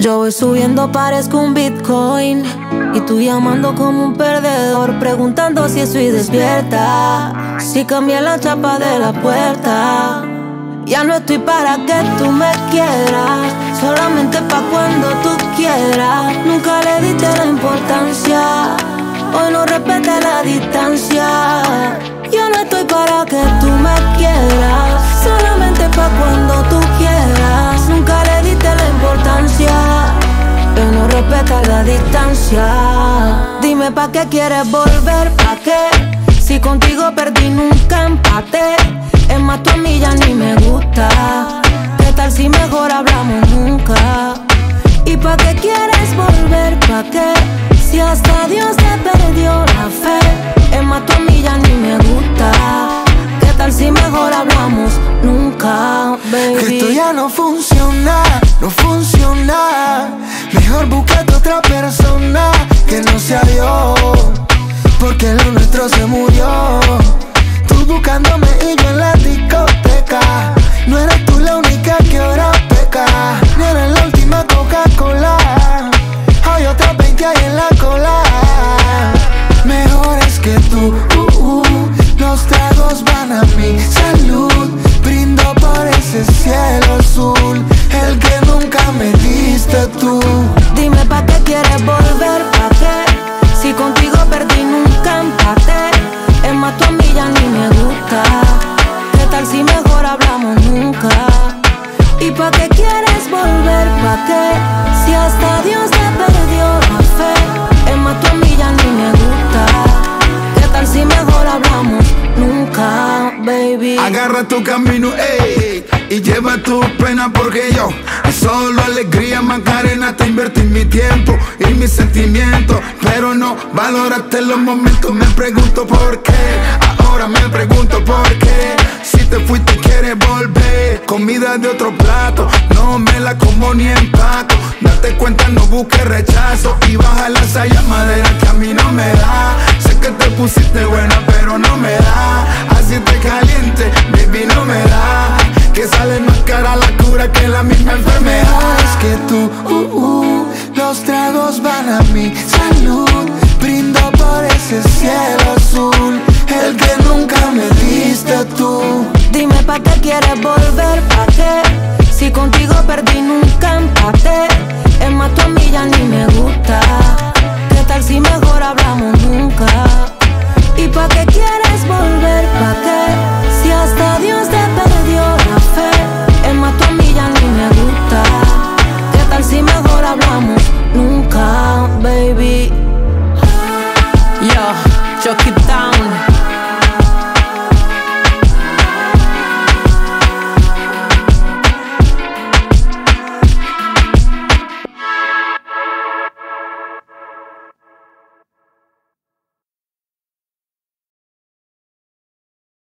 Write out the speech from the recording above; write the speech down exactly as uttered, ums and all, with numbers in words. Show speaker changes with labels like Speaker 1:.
Speaker 1: Yo voy subiendo, parezco un Bitcoin, y tú llamando como un perdedor, preguntando si estoy despierta, si cambié la chapa de la puerta. Ya no estoy para que tú me quieras, solamente pa' cuando tú quieras. Nunca le diste la importancia, hoy no respeta la distancia. Yo no estoy para que tú me quieras, solamente pa' cuando tú quieras. Nunca le diste la importancia, hoy no respeta la distancia. Dime pa' qué quieres volver, pa' qué, si contigo perdí nunca empaté. Es más, tú a mí ya ni me gusta. ¿Qué tal si mejor hablamos nunca? ¿Y pa' qué quieres volver? ¿Pa' qué? Si hasta Dios te perdió la fe. Es más, tú a mí ya ni me gusta. ¿Qué tal si mejor hablamos nunca, baby?
Speaker 2: Que esto ya no funciona, no funciona. Mejor búscate otra persona que no sea yo, porque lo nuestro se murió. Tú buscándome y yo en la discoteca. No eres tú la única que ahora peca, ni eres la última Coca-Cola. Hay otras veinte ahí en la cola. Mejores que tú, uh, uh. Los tragos van a mi salud. Brindo por ese cielo azul, el que nunca me diste tú.
Speaker 1: Dime pa' qué quieres volver, pa' qué, si contigo perdí nunca empaté. Es más, tú a mí ya ni me gusta. ¿Qué tal si mejor hablamos nunca? ¿Y pa' qué quieres volver? ¿Pa' qué? Si hasta Dios te perdió la fe. Es más, tú a mí ya ni me gusta. ¿Qué tal si mejor hablamos nunca, baby?
Speaker 3: Agarra tu camino, ey, y lleva tu pena, porque yo solo alegría, Macarena, te invertí mi tiempo y mis sentimientos, pero no valoraste los momentos. Me pregunto por qué, ahora me pregunto por qué. Si te fuiste quieres volver, comida de otro plato, no me la como ni empaco. Date cuenta, no busques rechazo y baja la saya madera que a mí no me da. Sé que te pusiste buena, pero no me da. Así te caliente, baby, no me da. Que sale más cara la cura que la misma enfermedad.
Speaker 2: Mejores que tú, uh, uh. Los tragos van a mi salud. Brindo por ese cielo azul, el que nunca me diste tú.
Speaker 1: Dime pa' qué quieres volver, pa' qué, si contigo perdí nunca empaté. Es más, tú a mí ya ni me gusta. ¿Qué tal si mejor hablamos nunca? ¿Y pa' qué quieres volver, pa' qué, si hasta Dios